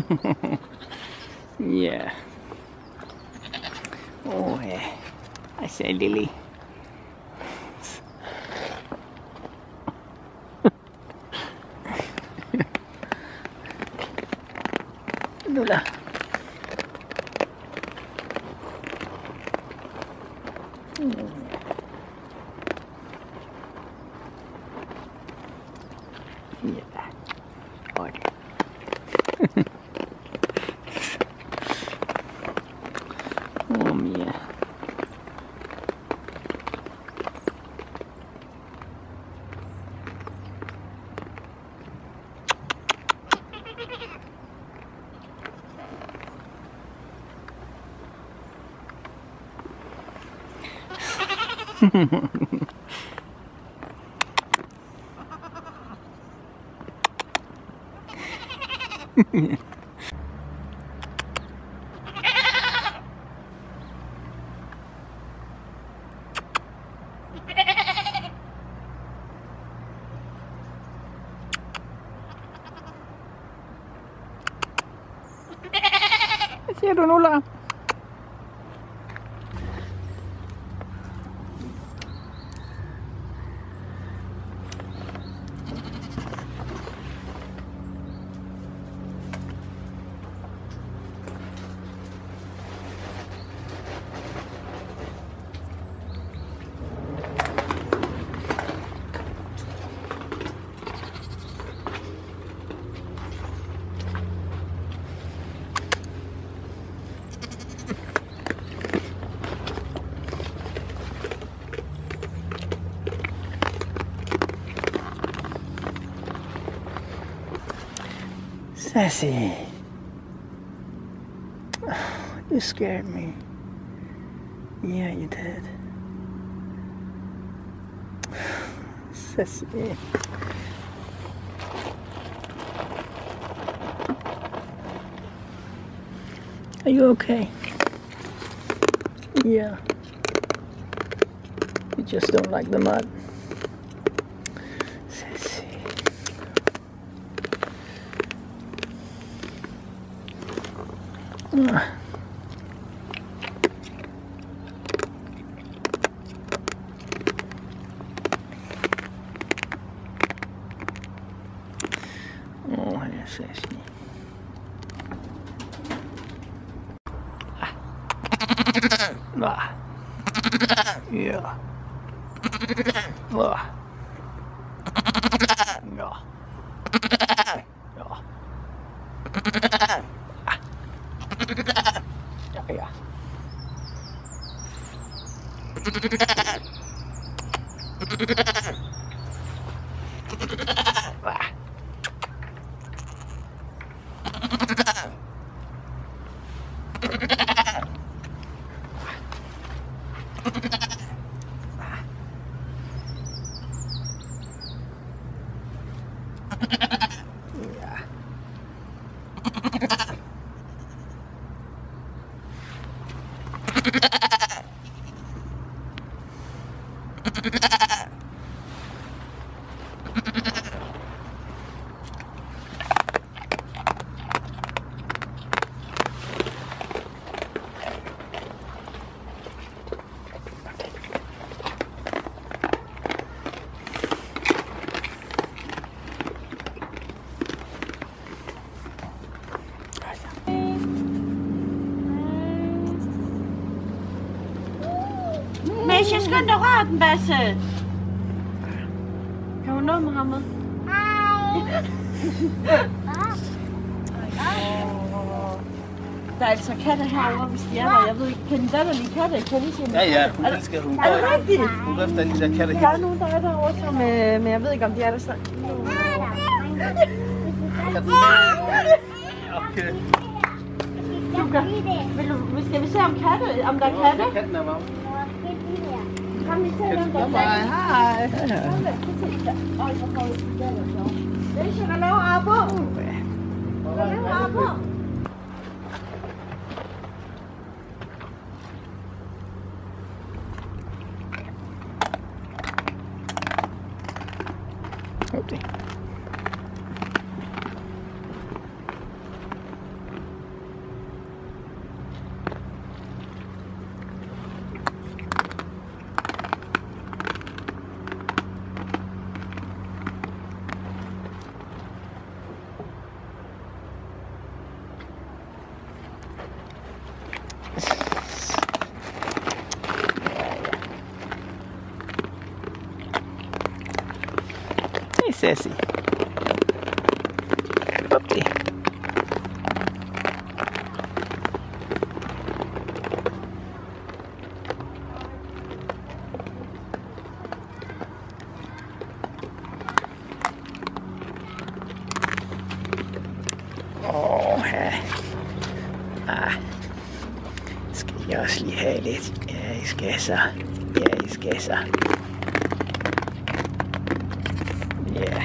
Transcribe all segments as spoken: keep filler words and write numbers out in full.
Yeah. Oh yeah. I say Lily. Lula. Yeah. Order. Oh Mia. Hvad siger du nu, Lars? Sassy, you scared me. Yeah, you did. Sassy. Are you okay? Yeah. You just don't like the mud. Sassy. Uh. Oh, yes, Sassy. Ah. Yeah. Ah. Ja. Ja. Ja, ja. Ah. Messi, skynd dig rør den, Basse. Kan hun nå Mohammed? Hej. Der er altså katte herovre, hvis de er der. Jeg ved ikke, kan den der lige katte? Kan I se dem? Ja, ja, hun elsker hun. Er det rigtigt? Hun efter de der katte. Der er nogen, der er derovre, som, øh, men jeg ved ikke, om de er der snart. Okay. Luca, vil du, skal vi se om katte, om der er katte? Katten er varm. Kom, vi ser dem der. Hej, hej. Oj, så får vi det der så. Det er sådan at lave abo. Lave abo. Okay. Ceci. Puppy. Åh, her. Ah. Skal I også lige have lidt? Ja, I skal så. Ja, I skal så. Ja.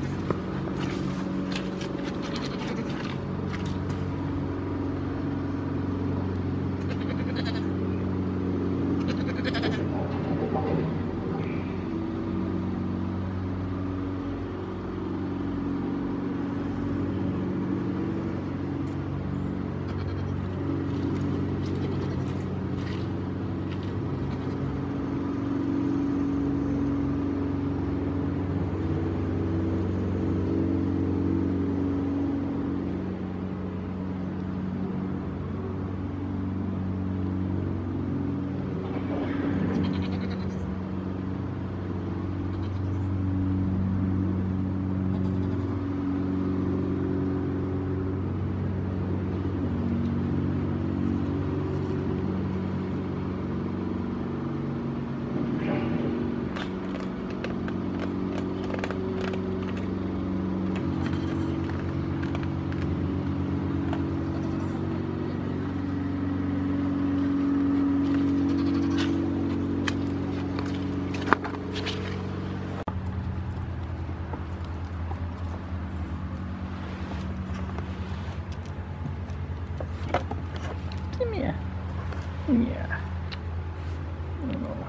Come here. Yeah. Oh.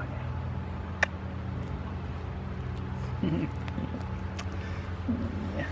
Yeah.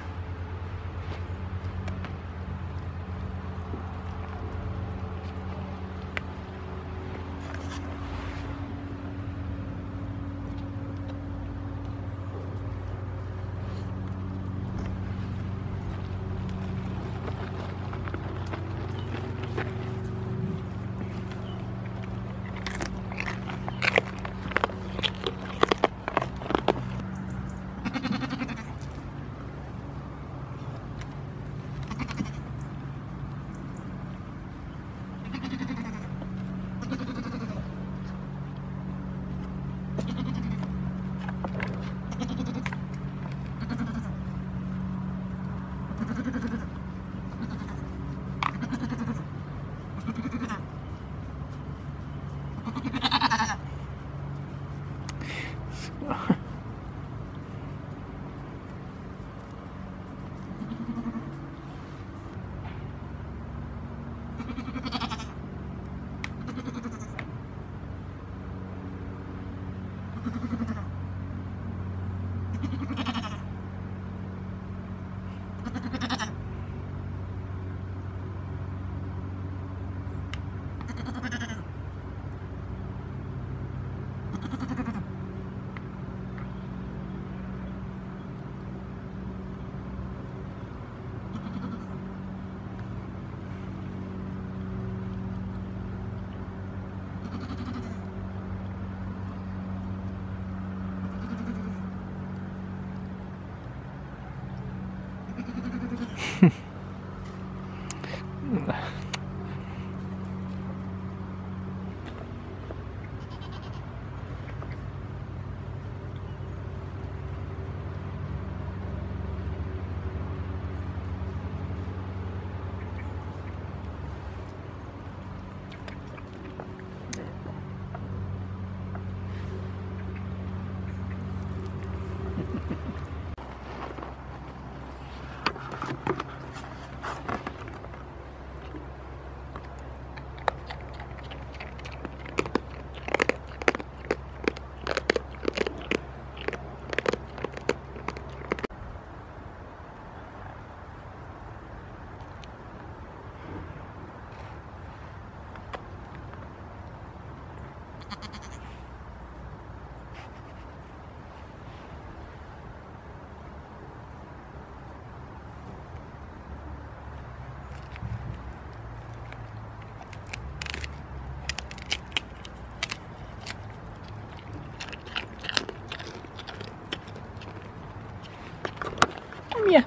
Come here.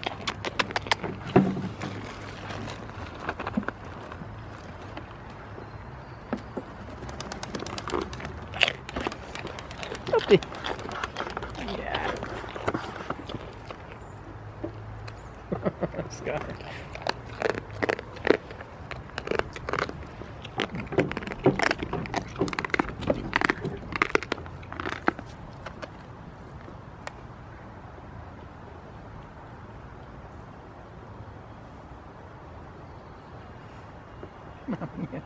Uppy. Yeah. Sky. Yeah.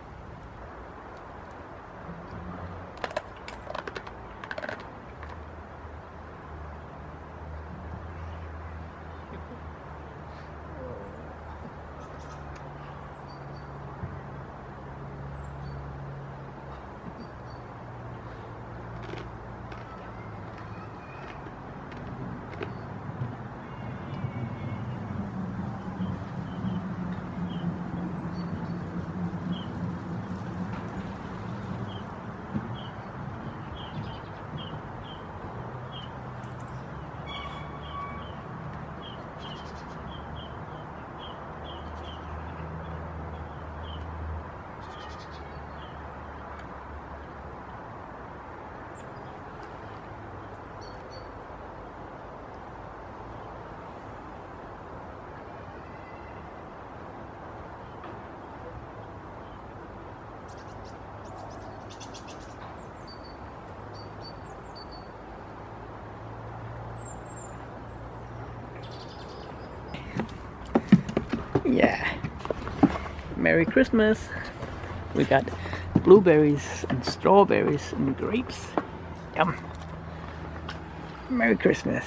Yeah. Merry Christmas. We got blueberries and strawberries and grapes. Yum. Merry Christmas.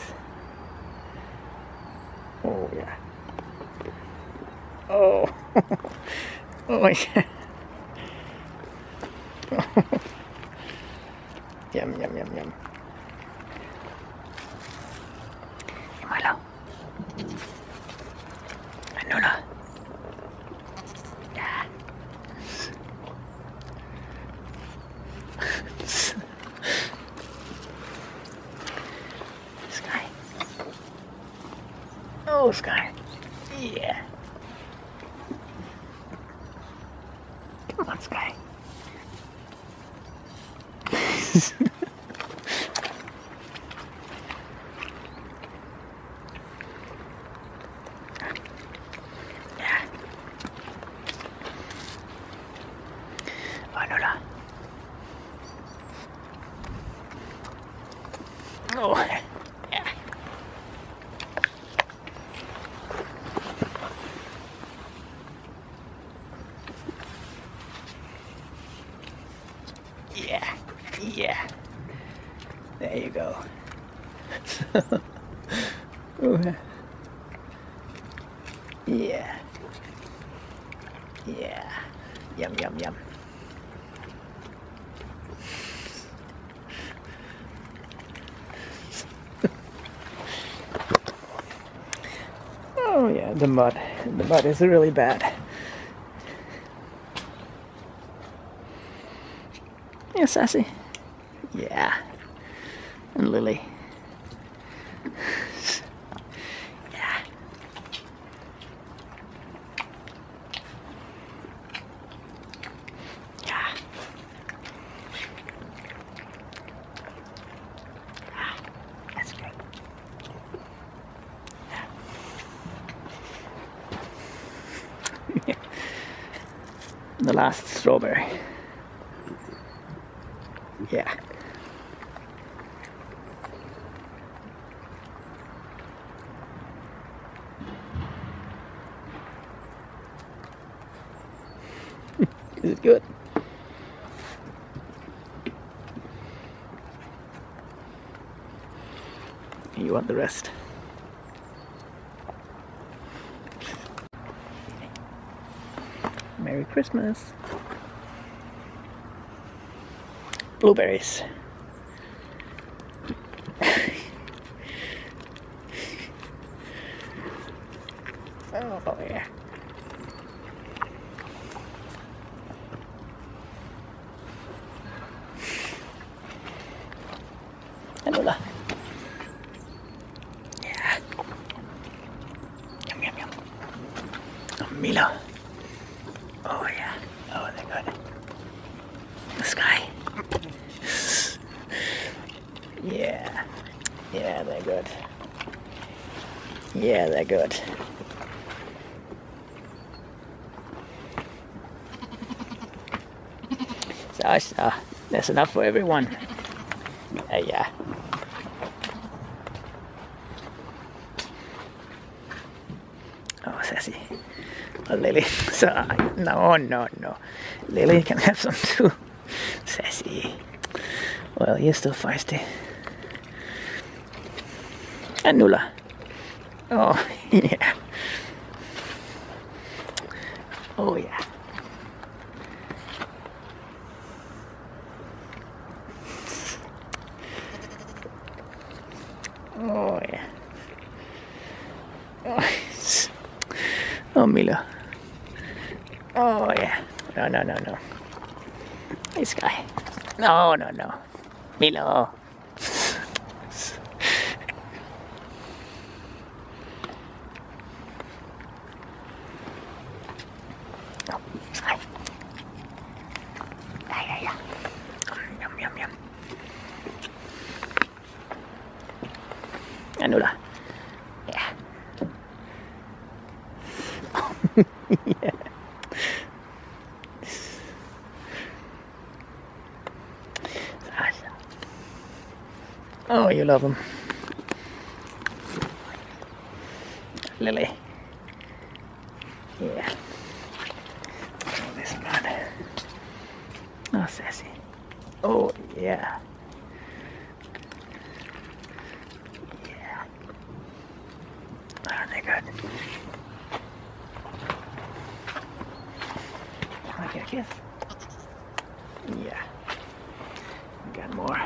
Oh yeah. Oh. Oh yeah. Yum yum yum yum. Hey Milo. Anola. Yeah. Sky. Oh, Sky. Yeah. Come on, Sky. Yeah. Anola. Oh, yeah. Yeah, yeah. There you go. Ooh. Yeah. Yeah. Yum, yum, yum. Oh yeah, the mud. The mud is really bad. Yeah, Sassy. Yeah. And Lily. Yeah. Yeah. Ah, that's great. Yeah. The last strawberry. Yeah. Is it good? You want the rest? Merry Christmas. Blueberries. Oh yeah. Anola. Yeah. Milo. Oh yeah. Oh, they're good. The sky. Yeah. Yeah, they're good. Yeah, they're good. So, so that's enough for everyone. Uh, yeah. Oh, sassy. Oh, Lily. So, no, no, no. Lily can have some too. Sassy. Well, you're still feisty. And Nula. Oh, yeah. Oh, yeah. Oh, yeah. Oh, oh, Milo. Oh, yeah. No, no, no, no. This guy. No, no, no. Milo. No, this guy. Yeah, yeah, yeah. Yum, yum, yum. Anula. Yeah. Yeah. Oh, you love him. Lily. Yeah. Oh, this one. Oh, sassy. Oh, yeah. Yeah. Aren't they good? Can I get a kiss? Yeah. We got more.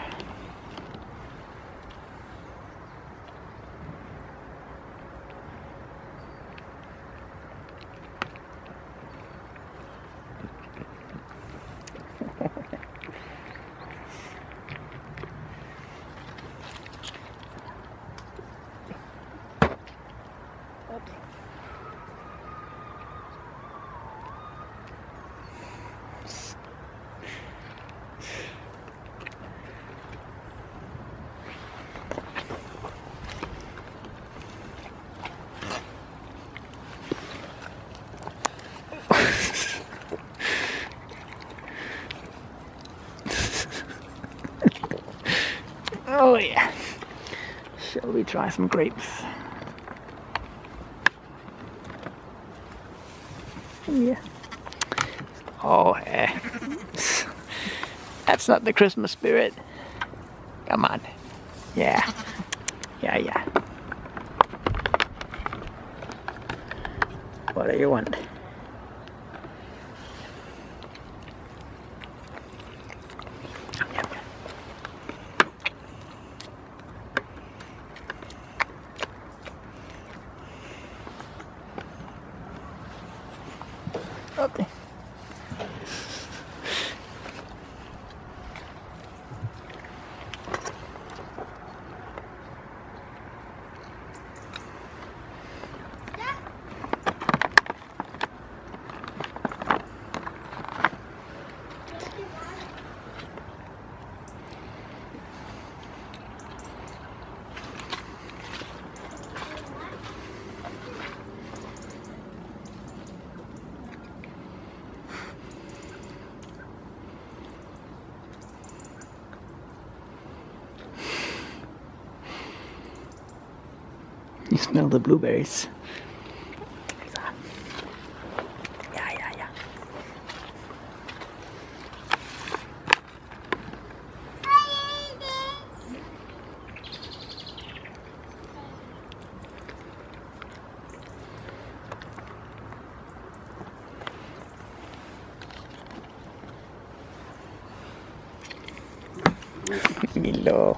Oh yeah. Shall we try some grapes? Yeah. Oh yeah. That's not the Christmas spirit. Come on. Yeah. Yeah, yeah. What do you want? Okay. You smell the blueberries. Yeah, yeah, yeah. Milo.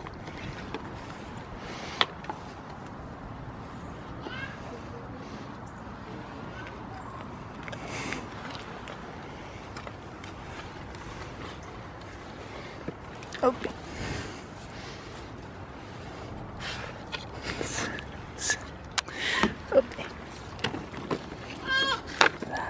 Okay. Okay.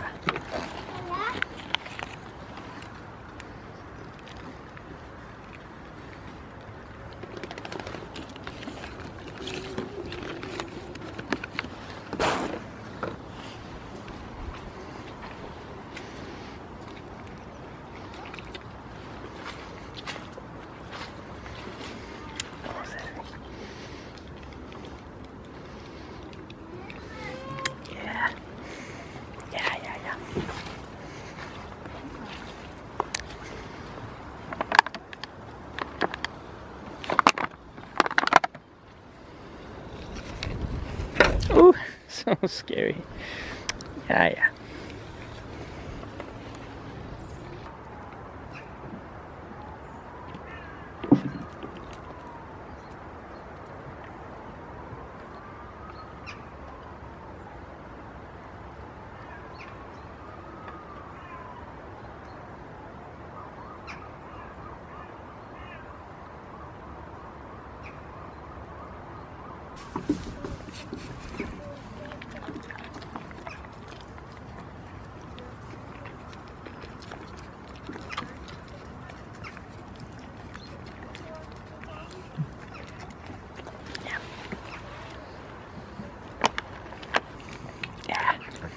Yeah. Yeah, yeah, yeah. Ooh, so scary. Yeah, yeah. Yeah.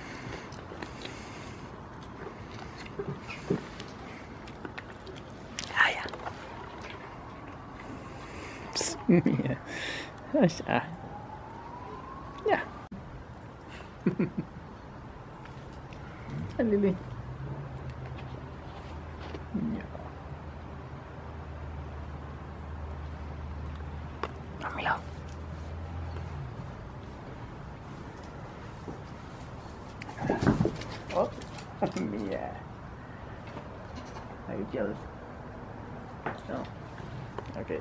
Ah, ja. Psst. Ja. Das, ah. Ja. Hi, Lili. Ja. Oh, Milo. Oh, yeah. Are you jealous? No. Okay.